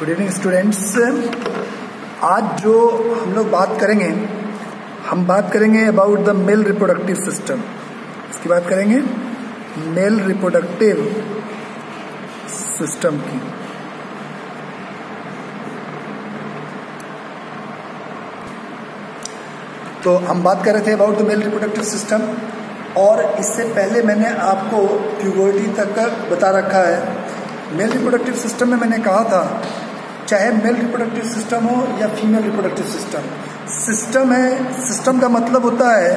Good evening students. आज जो हम लोग बात करेंगे, हम बात करेंगे about the male reproductive system. इसकी बात करेंगे मेल रिप्रोडक्टिव सिस्टम की। तो हम बात कर रहे थे about the male reproductive system, और इससे पहले मैंने आपको प्यूबर्टी तक का बता रखा है। मेल रिप्रोडक्टिव सिस्टम में मैंने कहा था, चाहे मेल रिप्रोडक्टिव सिस्टम हो या फीमेल रिप्रोडक्टिव सिस्टम, सिस्टम है। सिस्टम का मतलब होता है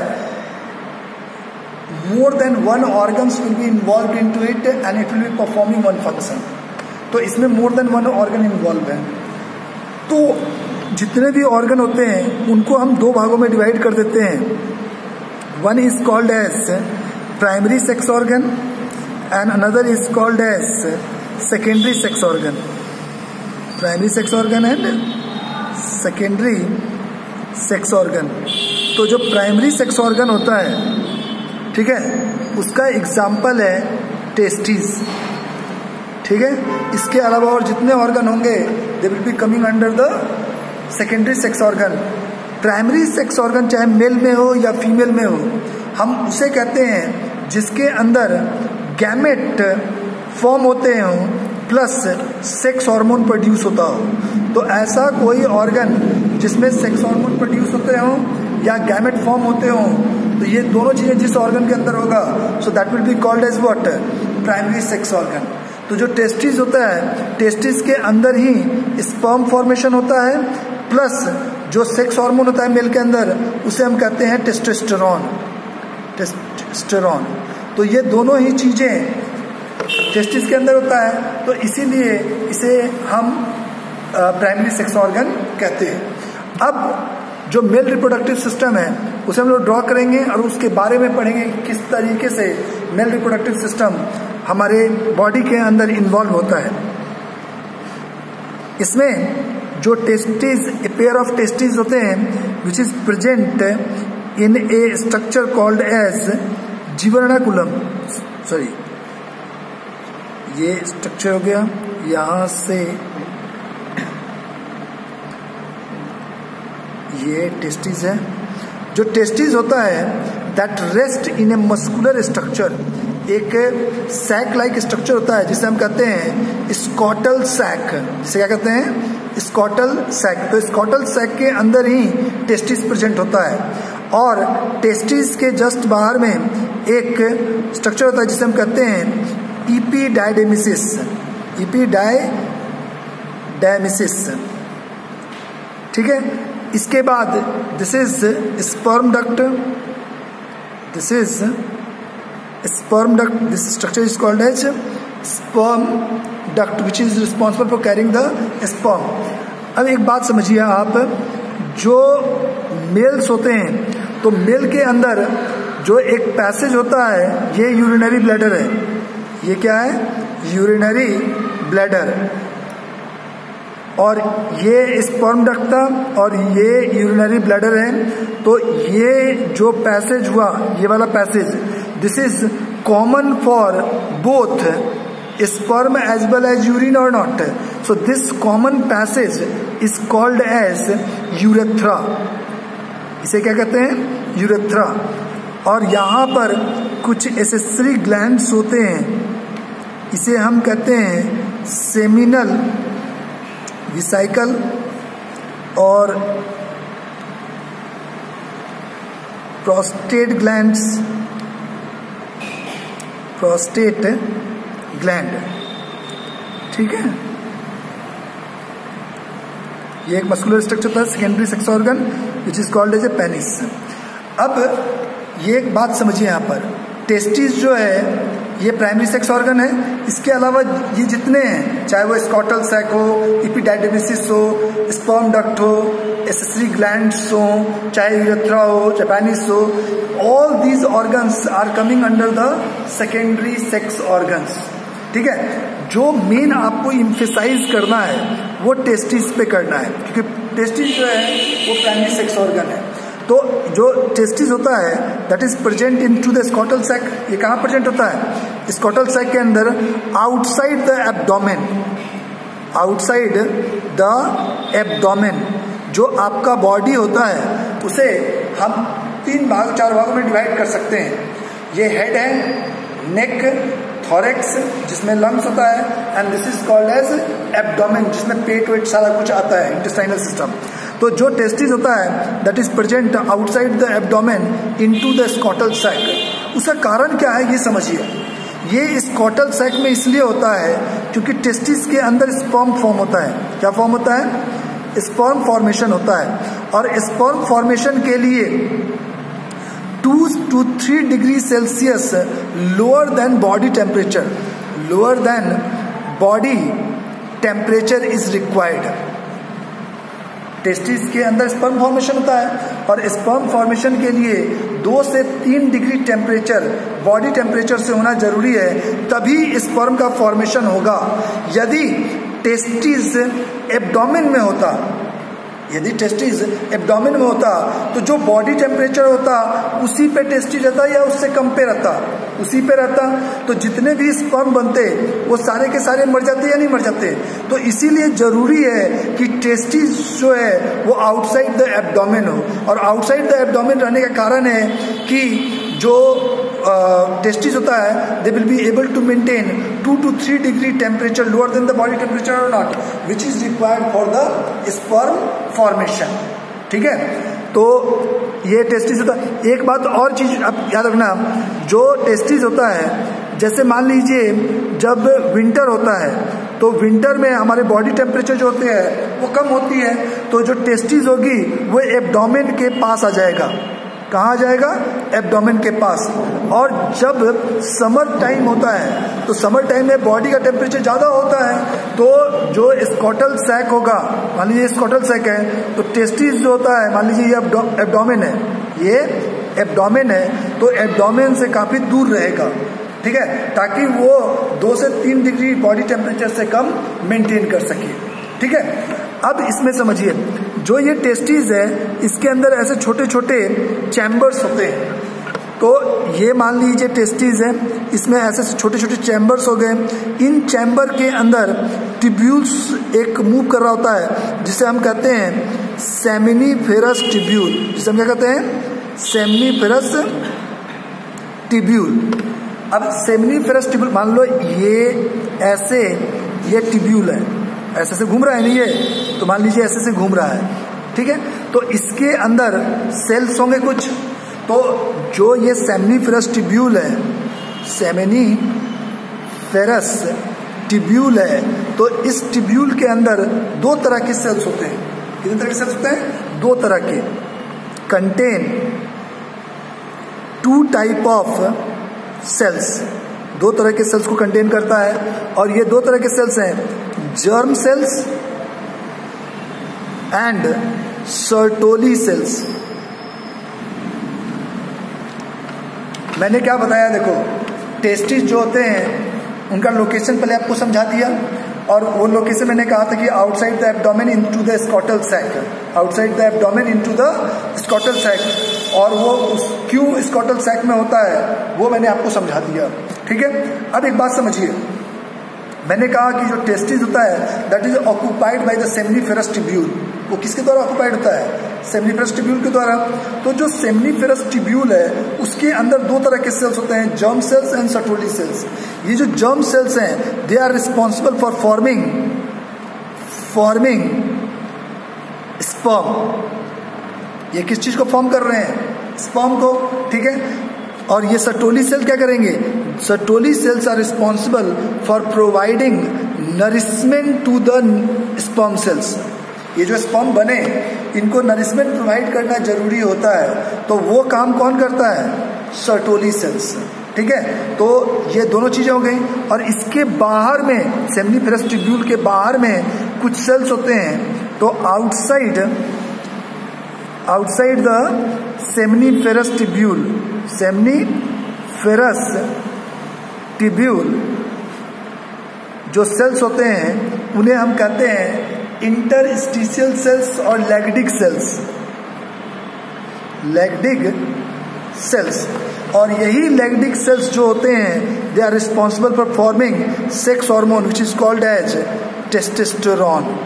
more than one organs will be involve into it and it will be performing one function. तो इसमें more than one organ involve है। तो जितने भी ऑर्गन होते हैं उनको हम दो भागों में डिवाइड कर देते हैं। One is called as primary sex organ and another is called as secondary sex organ. Primary sex organ and secondary sex organ. तो जो प्राइमरी सेक्स ऑर्गन होता है, ठीक है, उसका एग्जाम्पल है टेस्टिस। ठीक है, इसके अलावा और जितने ऑर्गन होंगे they will be coming under the secondary sex organ. Primary sex organ चाहे मेल में हो या फीमेल में हो, हम उसे कहते हैं जिसके अंदर गैमेट फॉर्म होते हों प्लस सेक्स हार्मोन प्रोड्यूस होता हो। तो ऐसा कोई ऑर्गन जिसमें सेक्स हार्मोन प्रोड्यूस होते हों या गैमेट फॉर्म होते हों, तो ये दोनों चीज़ें जिस ऑर्गन के अंदर होगा, so that will be called as what, primary sex organ. तो जो टेस्टिस होता है, टेस्टिस के अंदर ही स्पर्म फॉर्मेशन होता है, प्लस जो सेक्स हार्मोन होता है मेल के अंदर, उसे हम कहते हैं टेस्टोस्टेरोन। टेस्टोस्टेरोन। तो ये दोनों ही चीज़ें टेस्टिस के अंदर होता है, तो इसीलिए इसे हम प्राइमरी सेक्स ऑर्गन कहते हैं। अब जो मेल रिप्रोडक्टिव सिस्टम है उसे हम लोग ड्रॉ करेंगे और उसके बारे में पढ़ेंगे किस तरीके से मेल रिप्रोडक्टिव सिस्टम हमारे बॉडी के अंदर इन्वॉल्व होता है। इसमें जो testis, a pair of testis होते हैं which is present in a structure called as जिवर्नाकुलम। सॉरी, ये स्ट्रक्चर हो गया, यहां से ये टेस्टिस है। जो टेस्टिस होता है that rest in a muscular structure, एक सैक लाइक स्ट्रक्चर होता है जिसे हम कहते हैं स्कॉटल सैक। जिसे क्या कहते हैं? Scrotal sac. तो स्कॉटल सैक के अंदर ही टेस्टिस प्रेजेंट होता है, और टेस्टिस के जस्ट बाहर में एक स्ट्रक्चर होता है जिसे हम कहते हैं इपीडायडेमिसिस। इपीडायडेमिसिस, ठीक है। इसके बाद this is sperm duct. This is sperm duct. This structure is called as sperm duct which is responsible for carrying the sperm. अब एक बात समझिए आप, जो मेल्स होते हैं तो मेल के अंदर जो एक पैसेज होता है ये यूरिनरी ब्लैडर है। ये क्या है? Urinary bladder. और ये स्पर्म डक्ट था और ये यूरिनरी ब्लैडर है। तो ये जो पैसेज हुआ, ये वाला passage, this is common for both sperm as well as urine और not. So this common passage is called as urethra. इसे क्या कहते हैं? यूरेथ्रा। और यहाँ पर कुछ एसेसरी ग्लैंड्स होते हैं, इसे हम कहते हैं सेमिनल विसाइकल और प्रोस्टेट ग्लैंड्स। प्रोस्टेट ग्लैंड, ठीक है। ये एक मस्कुलर स्ट्रक्चर था, secondary sex organ which is called as a penis. अब ये एक बात समझिए, यहाँ पर टेस्टिस जो है ये प्राइमरी सेक्स ऑर्गन है। इसके अलावा ये जितने हैं, चाहे वो स्कॉटल सैक हो, इपीडायडेमिसिस हो, स्पर्म डक्ट हो, एसेसरी ग्लैंड्स हो, चाहे यूरेथ्रा हो, चाहे पेनिस हो, all these organs are coming under the secondary sex organs. ठीक है। जो मेन आपको इम्फेसाइज करना है वो टेस्टिस पे करना है, क्योंकि टेस्टिस जो है वो प्राइमरी सेक्स ऑर्गन है। तो जो टेस्टिस होता है that is present in to the scrotal sac. ये कहाँ प्रेजेंट होता है? स्कॉटल सैक के अंदर, outside the abdomen. Outside the abdomen. जो आपका बॉडी होता है उसे हम 4 भागों में डिवाइड कर सकते हैं। ये हेड है, नेक, थॉरेक्स जिसमें लंग्स होता है, and this is called as abdomen जिसमें पेट वेट सारा कुछ आता है, इंटेस्टाइनल सिस्टम। तो जो टेस्टिस होता है that is present outside the abdomen into the scrotal sac. उसका कारण क्या है ये समझिए। ये स्कॉटल सैक में इसलिए होता है क्योंकि टेस्टिस के अंदर स्पर्म फॉर्म होता है। क्या फॉर्म होता है? स्पर्म फॉर्मेशन होता है। और स्पर्म फॉर्मेशन के लिए 2 to 3 degree Celsius lower than body temperature is required. Testis के अंदर स्पर्म फॉर्मेशन होता है और स्पर्म फॉर्मेशन के लिए 2 से 3 डिग्री टेम्परेचर बॉडी टेम्परेचर से होना जरूरी है, तभी स्पर्म का फॉर्मेशन होगा। यदि टेस्टिस एब्डोमेन में होता तो जो बॉडी टेम्परेचर होता उसी पे टेस्टिस रहता या उससे कम पे रहता? उसी पे रहता। तो जितने भी स्पर्म बनते वो सारे के सारे मर जाते या नहीं मर जाते? तो इसीलिए जरूरी है कि टेस्टिस जो है वो आउटसाइड द एब्डोमेन हो। और आउटसाइड द एब्डोमेन रहने का कारण है कि जो टेस्टिस होता है they will be able to maintain 2 to 3 degree temperature lower than the body temperature और not, which is required for the sperm formation. ठीक है, तो ये टेस्टिस होता है। एक बात और चीज आप याद रखना, जो टेस्टिस होता है, जैसे मान लीजिए जब विंटर होता है तो विंटर में हमारे बॉडी टेम्परेचर जो होते हैं वो कम होती है, तो जो टेस्टिस होगी वो एब्डोमेन के पास आ जाएगा। कहाँ आ जाएगा? एब्डोमेन के पास। और जब समर टाइम होता है तो समर टाइम में बॉडी का टेम्परेचर ज़्यादा होता है, तो जो स्कॉटल सैक होगा, मान लीजिए स्कॉटल सैक है, तो टेस्टिस जो होता है, मान लीजिए ये एब्डोमेन है, ये एब्डोमेन है, तो एब्डोमेन से काफ़ी दूर रहेगा। ठीक है, ताकि वो 2 से 3 डिग्री बॉडी टेम्परेचर से कम मेंटेन कर सके। ठीक है, अब इसमें समझिए, जो ये टेस्टिस है इसके अंदर ऐसे छोटे छोटे चैम्बर्स होते हैं। तो ये मान लीजिए टेस्टिस है, इसमें ऐसे छोटे छोटे चैम्बर्स हो गए। इन चैम्बर के अंदर ट्यूब्यूल्स एक मूव कर रहा होता है जिसे हम कहते हैं सेमिनिफेरस ट्यूब्यूल। जिसे हम क्या कहते हैं? Seminiferous tubule. अब सेमिनिफेरस ट्यूब्यूल, मान लो ये ऐसे, ये ट्यूब्यूल है, ऐसे से घूम रहा है नहीं ये, तो मान लीजिए ऐसे से घूम रहा है। ठीक है, तो इसके अंदर सेल्स होंगे कुछ। तो जो ये सेमिनिफेरस ट्यूब्यूल है, सेमिनिफेरस ट्यूब्यूल है, तो इस ट्यूब्यूल के अंदर 2 तरह के सेल्स होते हैं। कितने तरह के सेल्स होते हैं? 2 तरह के। कंटेन 2 टाइप ऑफ सेल्स, 2 तरह के सेल्स को कंटेन करता है। और ये 2 तरह के सेल्स हैं, germ cells and Sertoli cells. मैंने क्या बताया, देखो टेस्टिस जो होते हैं उनका लोकेशन पहले आपको समझा दिया, और वो लोकेशन मैंने कहा था कि outside the abdomen into the scrotal sac, outside the abdomen into the scrotal sac. और वो क्यों स्कॉटल सैक में होता है वो मैंने आपको समझा दिया। ठीक है, अब एक बात समझिए, मैंने कहा कि जो टेस्टिस होता है that is occupied by the seminiferous tubule. वो किसके द्वारा ऑक्यूपाइड होता है? सेमिनिफेरस ट्यूब्यूल के द्वारा। तो जो सेमिनिफेरस ट्यूब्यूल है उसके अंदर 2 तरह के सेल्स होते हैं, germ cells and Sertoli cells. ये जो जर्म सेल्स हैं they are responsible for forming sperm. ये किस चीज को फॉर्म कर रहे हैं? स्पर्म को। ठीक है, और ये सर्टोली सेल क्या करेंगे? Sertoli cells are responsible for providing nourishment to the sperm cells. ये जो स्पर्म बने इनको नरिशमेंट प्रोवाइड करना जरूरी होता है, तो वो काम कौन करता है? Sertoli cells. ठीक है, तो ये दोनों चीजें हो गई। और इसके बाहर में, सेमिनिफेरस ट्यूब्यूल के बाहर में कुछ सेल्स होते हैं। तो outside the seminiferous tubule, seminiferous tubule जो सेल्स होते हैं उन्हें हम कहते हैं इंटरस्टिशियल सेल्स और लैग्डिक सेल्स। लैग्डिक सेल्स, और यही लैग्डिक सेल्स जो होते हैं they are responsible for forming sex hormone which is called as testosterone.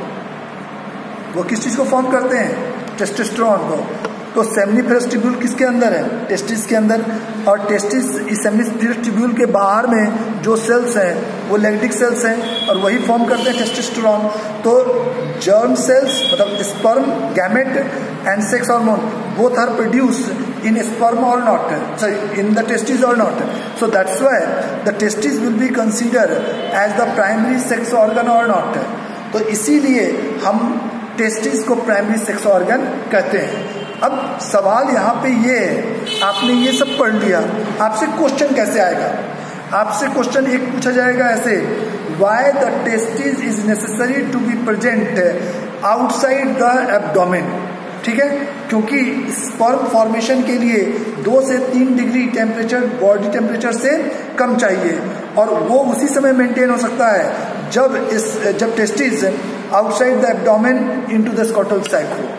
वो किस चीज़ को फॉर्म करते हैं? टेस्टोस्टेरोन को। तो सेमिनिफेरस ट्यूब्यूल किसके अंदर है? टेस्टिस के अंदर। और टेस्टिस इस सेमिनिफेरस ट्यूब्यूल के बाहर में जो सेल्स हैं वो लैक्टिक सेल्स हैं और वही फॉर्म करते हैं टेस्टोस्टेरोन। तो जर्म सेल्स मतलब sperm, gamete and sex hormone both are produced in sperm or not, sorry, in the testes or not. So that's why the testes will be considered as the primary sex organ or not. तो इसीलिए हम testis को primary sex organ कहते हैं। अब सवाल यहाँ पे ये है, आपने ये सब पढ़ लिया, आपसे क्वेश्चन कैसे आएगा? आपसे क्वेश्चन एक पूछा जाएगा ऐसे, why the testis is necessary to be present outside the abdomen. ठीक है, क्योंकि स्पर्म फॉर्मेशन के लिए 2 से 3 डिग्री टेम्परेचर बॉडी टेम्परेचर से कम चाहिए और वो उसी समय मेंटेन हो सकता है जब testis outside the abdomen into the scrotal sac हो।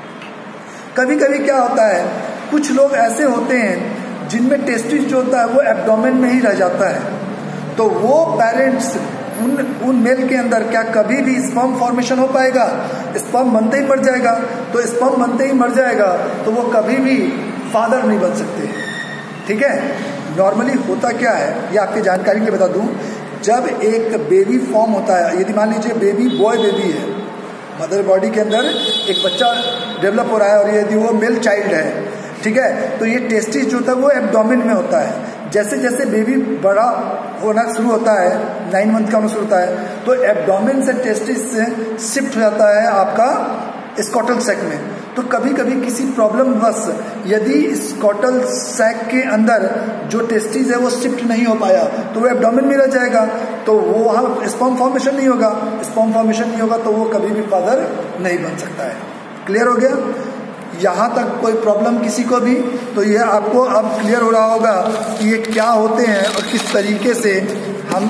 कभी कभी क्या होता है, कुछ लोग ऐसे होते हैं जिनमें टेस्टिस जो होता है वो एब्डोमेन में ही रह जाता है, तो वो पेरेंट्स उन मेल के अंदर क्या कभी भी स्पर्म फॉर्मेशन हो पाएगा? स्पर्म बनते ही मर जाएगा। तो स्पर्म बनते ही मर जाएगा तो वो कभी भी फादर नहीं बन सकते। ठीक है, नॉर्मली होता क्या है ये आपकी जानकारी के लिए बता दूं, जब एक बेबी फॉर्म होता है, यदि मान लीजिए बेबी बॉय बेबी है, मदर बॉडी के अंदर एक बच्चा डेवलप हो रहा है और यदि वो मेल चाइल्ड है, ठीक है, तो ये टेस्टिस जो होता है वो एब्डोमेन में होता है। जैसे जैसे बेबी बड़ा होना शुरू होता है, 9 मंथ का होना शुरू होता है, तो एब्डोमेन से टेस्टिस से शिफ्ट हो जाता है आपका स्कॉटल सैक में। तो कभी कभी किसी प्रॉब्लम बस यदि स्कॉटल सैक के अंदर जो टेस्टिस है वो शिफ्ट नहीं हो पाया तो वो एब्डोमेन में रह जाएगा, तो वो वहाँ स्पर्म फॉर्मेशन नहीं होगा। स्पर्म फॉर्मेशन नहीं होगा तो वो कभी भी फादर नहीं बन सकता है। क्लियर हो गया? यहाँ तक कोई प्रॉब्लम किसी को भी? तो ये आपको अब क्लियर हो रहा होगा कि ये क्या होते हैं और किस तरीके से हम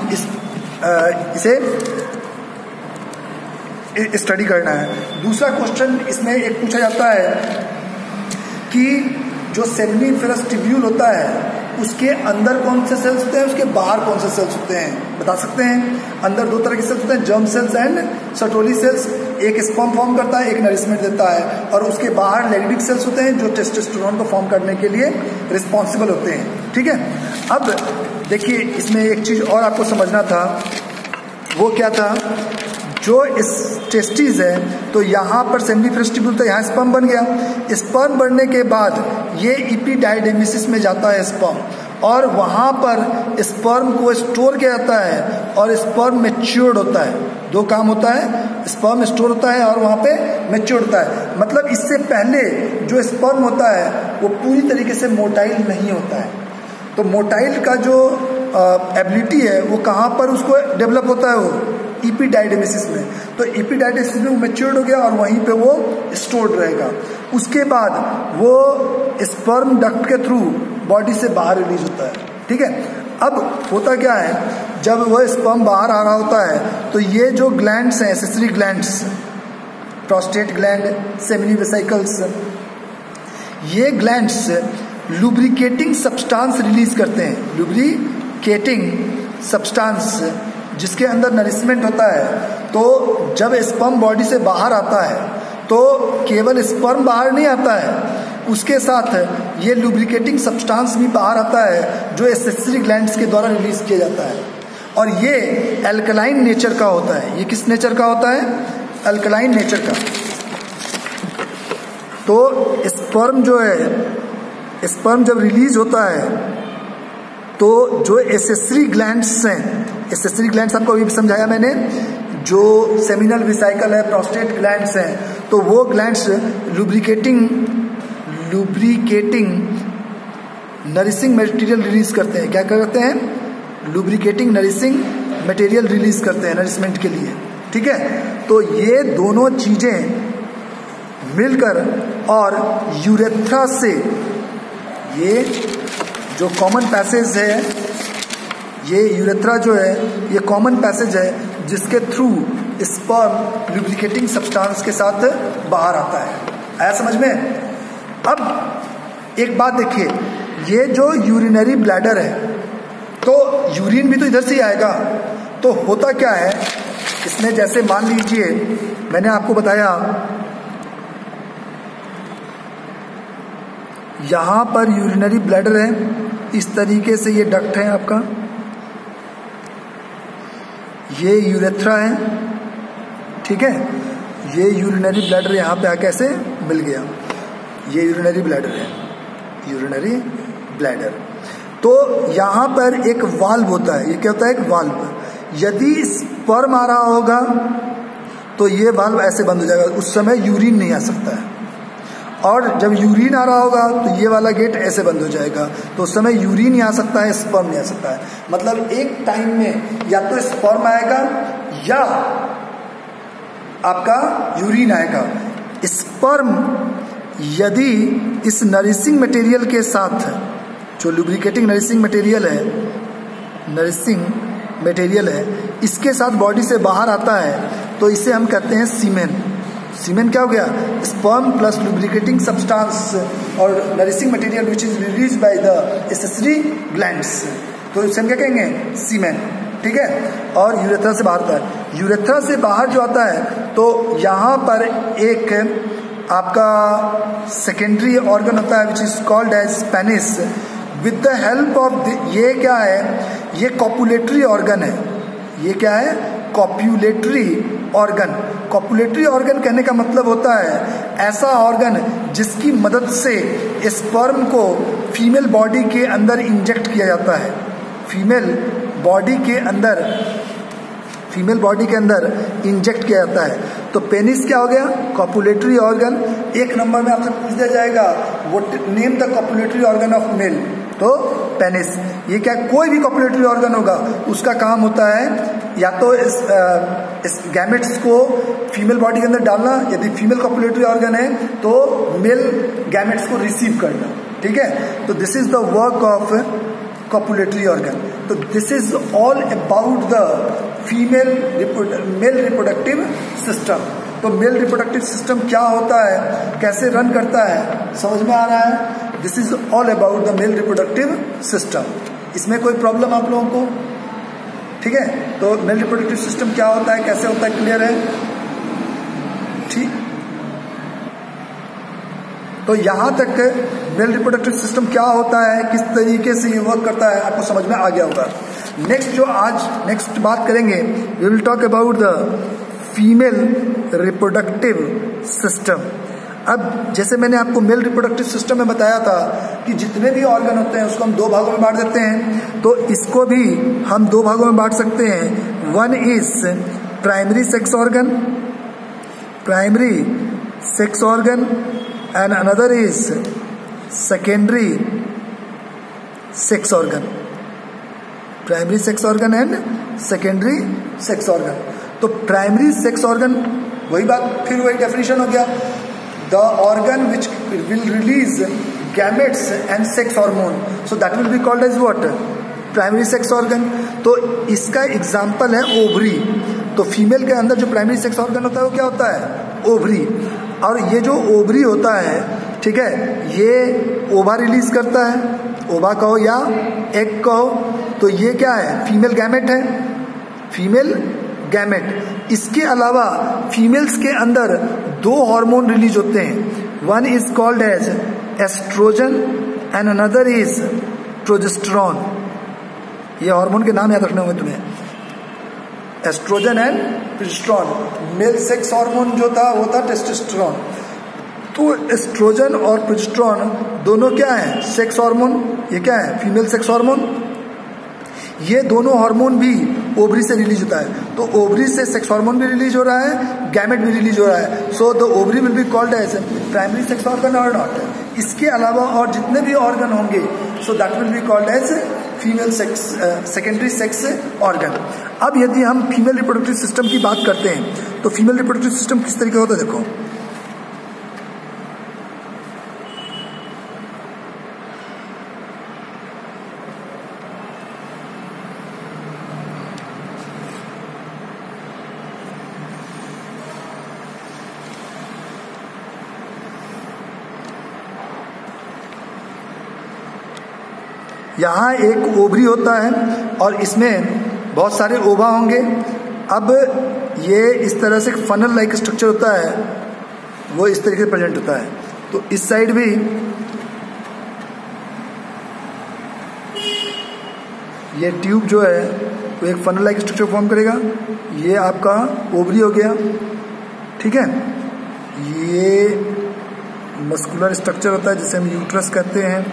इसे स्टडी करना है। दूसरा क्वेश्चन इसमें एक पूछा जाता है कि जो सेमिनिफेरस ट्यूब्यूल होता है उसके अंदर कौन से सेल्स होते हैं, उसके बाहर कौन से सेल्स होते हैं, बता सकते हैं? अंदर 2 तरह के सेल्स होते हैं, germ cells and Sertoli cells. एक स्पर्म फॉर्म करता है, एक नरिशमेंट देता है, और उसके बाहर लैक्टिक सेल्स होते हैं जो टेस्टोस्टेरोन को फॉर्म करने के लिए रिस्पॉन्सिबल होते हैं। ठीक है, अब देखिए इसमें एक चीज और आपको समझना था, वो क्या था, जो इस टेस्टिस है तो यहाँ पर सेमिनिफेरस ट्यूब्यूल तो यहाँ स्पर्म बन गया। स्पर्म बनने के बाद ये इपीडायडेमिसिस में जाता है स्पर्म, और वहाँ पर स्पर्म को स्टोर किया जाता है और स्पर्म मैच्योर्ड होता है। 2 काम होता है, स्पर्म स्टोर होता है और वहाँ पे मैच्योर्ड होता है। मतलब इससे पहले जो स्पर्म होता है वो पूरी तरीके से मोटाइल नहीं होता है। तो मोटाइल का जो एबिलिटी है वो कहाँ पर उसको डेवलप होता है, वो इपीडायडेमिसिस में। तो इपीडायडेमिसिस में वो मैच्योर्ड हो गया और वहीं पे वो स्टोर्ड रहेगा। उसके बाद वो स्पर्म डक्ट के थ्रू बॉडी से बाहर रिलीज होता है। ठीक है, अब होता क्या है, जब वह स्पर्म बाहर आ रहा होता है तो ये जो ग्लैंड्स हैं, accessory glands, prostate gland, seminal vesicles, ये ग्लैंड्स लुब्रिकेटिंग सब्सटेंस रिलीज करते हैं। लुब्रिकेटिंग सब्सटेंस जिसके अंदर नरिशमेंट होता है। तो जब स्पर्म बॉडी से बाहर आता है तो केवल स्पर्म बाहर नहीं आता है, उसके साथ ये लुब्रिकेटिंग सब्सटेंस भी बाहर आता है जो एसेसरी ग्लैंड्स के द्वारा रिलीज किया जाता है, और ये अल्कलाइन नेचर का होता है। ये किस नेचर का होता है? अल्कलाइन नेचर का। तो स्पर्म जो है, स्पर्म जब रिलीज होता है तो जो एसेसरी ग्लैंड्स हैं, एसेसरी ग्लैंड्स आपको अभी समझाया मैंने, जो सेमिनल वेसिकल है, प्रोस्टेट ग्लैंड्स हैं, तो वो glands lubricating nourishing material release करते हैं। क्या करते हैं? लुब्रिकेटिंग नरिशिंग मटेरियल रिलीज करते हैं नरिशमेंट के लिए। ठीक है, तो ये दोनों चीजें मिलकर और यूरेथ्रा से, ये जो कॉमन पैसेज है, ये यूरेथ्रा जो है ये कॉमन पैसेज है जिसके थ्रू स्पर्म लुब्रिकेटिंग सब्सटेंस के साथ बाहर आता है। आया समझ में? अब एक बात देखिए, ये जो यूरिनरी ब्लैडर है तो यूरिन भी तो इधर से ही आएगा। तो होता क्या है, इसमें जैसे मान लीजिए मैंने आपको बताया यहां पर यूरिनरी ब्लैडर है, इस तरीके से ये डक्ट है आपका, ये यूरेथ्रा है, ठीक है। ये यूरिनरी ब्लैडर यहां पे आके ऐसे मिल गया, ये यूरिनरी ब्लैडर है, यूरिनरी ब्लैडर। तो यहां पर एक वाल्व होता है, ये क्या होता है, एक वाल्व। यदि स्पर्म आ रहा होगा तो ये वाल्व ऐसे बंद हो जाएगा, उस समय यूरिन नहीं आ सकता है। और जब यूरिन आ रहा होगा तो ये वाला गेट ऐसे बंद हो जाएगा, तो उस समय यूरिन नहीं आ सकता है, स्पर्म नहीं आ सकता है। मतलब एक टाइम में या तो स्पर्म आएगा या आपका यूरिन आएगा। स्पर्म यदि इस नरिशिंग मटेरियल के साथ, जो लुब्रिकेटिंग नरिशिंग मटेरियल है, नरिशिंग मटेरियल है, इसके साथ बॉडी से बाहर आता है तो इसे हम कहते हैं सीमेन। सीमेन क्या हो गया, स्पर्म प्लस लुब्रिकेटिंग सब्सटेंस और nourishing material which is release by the accessory glands, तो इसे हम क्या कहेंगे, सीमेन, ठीक है। और यूरेथ्रा से बाहर आता है। यूरेथ्रा से बाहर जो आता है तो यहाँ पर एक आपका सेकेंडरी ऑर्गन होता है which is called as penis. With the help of ये क्या है, ये कॉपुलेटरी ऑर्गन है। ये क्या है, कॉपुलेटरी ऑर्गन। कॉपुलेटरी ऑर्गन कहने का मतलब होता है ऐसा ऑर्गन जिसकी मदद से स्पर्म को फीमेल बॉडी के अंदर इंजेक्ट किया जाता है। फीमेल बॉडी के अंदर इंजेक्ट किया जाता है। तो पेनिस क्या हो गया, कॉपुलेटरी ऑर्गन। एक नंबर में आपसे पूछ दिया जाएगा what name the copulatory organ of male, तो पेनिस। ये क्या, कोई भी कॉपुलेटरी ऑर्गन होगा उसका काम होता है या तो इस गैमेट्स को फीमेल बॉडी के अंदर डालना, यदि फीमेल कॉपुलेटरी ऑर्गन है तो मेल गैमेट्स को रिसीव करना, ठीक है। तो this is the work of copulatory organ. तो this is all about the male reproductive system. तो मेल रिप्रोडक्टिव सिस्टम क्या होता है, कैसे रन करता है, समझ में आ रहा है। This is all about the male reproductive system. इसमें कोई प्रॉब्लम आप लोगों को, ठीक है। तो मेल रिप्रोडक्टिव सिस्टम क्या होता है, कैसे होता है, क्लियर है, ठीक। तो यहां तक मेल रिप्रोडक्टिव सिस्टम क्या होता है, किस तरीके से ये वर्क करता है, आपको समझ में आ गया होगा। नेक्स्ट बात करेंगे, we will talk about the female reproductive system. अब जैसे मैंने आपको मेल रिप्रोडक्टिव सिस्टम में बताया था कि जितने भी ऑर्गन होते हैं उसको हम दो भागों में बांट देते हैं, तो इसको भी हम दो भागों में बांट सकते हैं। One is primary sex organ and another is secondary sex organ, primary sex organ and secondary sex organ। तो primary sex organ, वही बात, फिर वही डेफिनेशन हो गया, the organ which will release gametes and sex hormone, so that will be called as what, primary sex organ. तो इसका example है ओवरी। तो फीमेल के अंदर जो प्राइमरी सेक्स ऑर्गन होता है वो क्या होता है, ओवरी। और ये जो ओवरी होता है, ठीक है, ये ओवा रिलीज करता है, ओवा कहो या एग कहो। तो ये क्या है, फीमेल गैमेट है, फीमेल गैमेट। इसके अलावा फीमेल्स के अंदर दो हार्मोन रिलीज होते हैं। One is called as oestrogen and another is progesterone. ये हार्मोन के नाम याद रखने होंगे तुम्हें, oestrogen and progesterone. Male sex hormone जो था वो था टेस्टोस्टेरॉन। तो एस्ट्रोजन और प्रोजेस्टेरॉन दोनों क्या है, सेक्स हार्मोन। ये क्या है, फीमेल सेक्स हार्मोन। ये दोनों हार्मोन भी ओवरी से रिलीज होता है। तो ओवरी से सेक्स हार्मोन भी रिलीज हो रहा है, गैमेट भी रिलीज हो रहा है। So the ovary will be called as primary sex organ और नॉट। इसके अलावा और जितने भी ऑर्गन होंगे, so that will be called as female sex secondary sex organ. अब यदि हम फीमेल रिप्रोडक्टिव सिस्टम की बात करते हैं तो फीमेल रिप्रोडक्टिव सिस्टम किस तरीके होता है, देखो। यहाँ एक ओवरी होता है और इसमें बहुत सारे ओवा होंगे। अब ये इस तरह से फनल लाइक स्ट्रक्चर होता है, वो इस तरीके से प्रेजेंट होता है। तो इस साइड भी ये ट्यूब जो है वो एक फनल लाइक स्ट्रक्चर फॉर्म करेगा। ये आपका ओवरी हो गया, ठीक है। ये मस्कुलर स्ट्रक्चर होता है जिसे हम यूट्रस कहते हैं।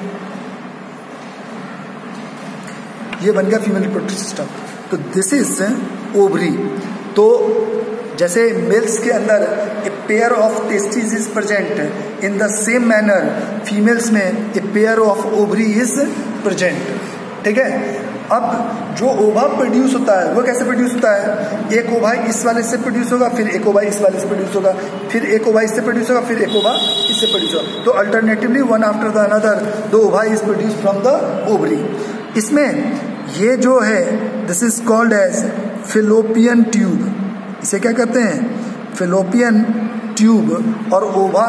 ये बन गया फीमेल रिप्रोडक्टिव सिस्टम। तो दिस इज ओवरी। तो जैसे मेल्स के अंदर a pair of testis is present, in the same manner females में a pair of ovary is present, ठीक है। अब जो ओवा प्रोड्यूस होता है वो कैसे प्रोड्यूस होता है? एक ओवा इस वाले से प्रोड्यूस होगा, फिर एक ओवा इस वाले से प्रोड्यूस होगा, फिर एक ओवा इससे प्रोड्यूस होगा, फिर एक ओवा इससे प्रोड्यूस होगा। तो alternatively one after the another the ova is produce from the ovary. इसमें ये जो है this is called as fallopian tube. इसे क्या कहते हैं? फेलोपियन ट्यूब और ओवा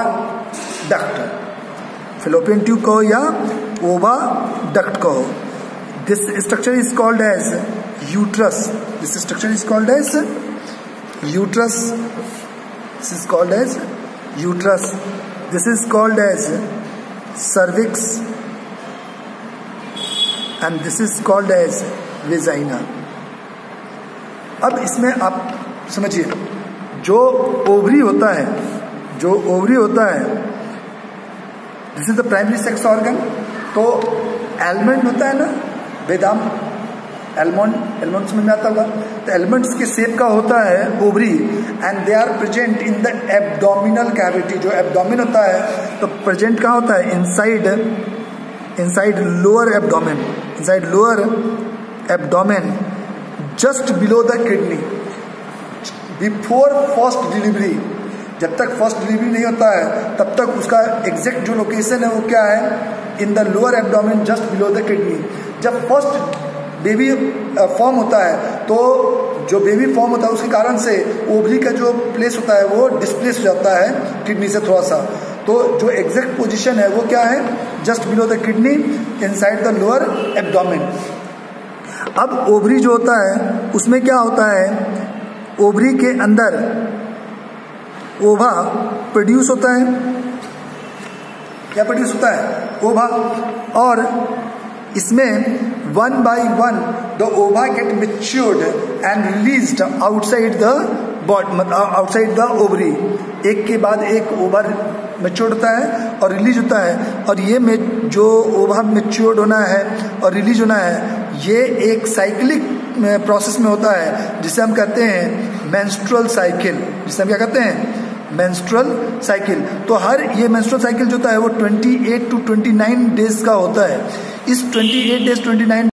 डक्ट। फेलोपियन ट्यूब कहो या ओवा डक्ट कहो। This structure is called as uterus. This structure is called as uterus. This is called as uterus. This is called as cervix, and this is called as vagina. अब इसमें आप समझिए, जो ovary होता है, जो ओवरी होता है, this is the primary sex organ. तो एलमंड होता है ना, बेदाम, एलमंड समझ में आता होगा। तो एलमंड्स के शेप का होता है ovary, and they are present in the abdominal cavity. जो एब्डोमिन होता है तो प्रेजेंट कहाँ होता है? Inside lower abdomen, inside lower abdomen, just below the kidney, before first delivery. जब तक फर्स्ट डिलीवरी नहीं होता है तब तक उसका एग्जैक्ट जो लोकेशन है वो क्या है? In the lower abdomen just below the kidney. जब फर्स्ट बेबी फॉर्म होता है तो जो बेबी फॉर्म होता है उसके कारण से ओवरी का जो प्लेस होता है वो डिस्प्लेस हो जाता है किडनी से थोड़ा सा। तो जो एग्जैक्ट पोजीशन है वो क्या है? Just below the kidney inside the lower abdomen. अब ओवरी जो होता है उसमें क्या होता है? ओवरी के अंदर ओवा प्रोड्यूस होता है। क्या प्रोड्यूस होता है? ओवा। और इसमें one by one the ova get matured and released outside the body, मतलब आउटसाइड द ओवरी। एक के बाद एक ओवा मैच्योर्ड होता है और रिलीज होता है। और ये जो ओवा मैच्योर्ड होना है और रिलीज होना है ये एक साइक्लिक प्रोसेस में होता है जिसे हम कहते हैं मेंस्ट्रुअल साइकिल। जिसे हम क्या कहते हैं? Menstrual cycle. तो हर ये मेंस्ट्रुअल साइकिल जो होता है वो 28 to 29 डेज का होता है। इस 28 डेज 29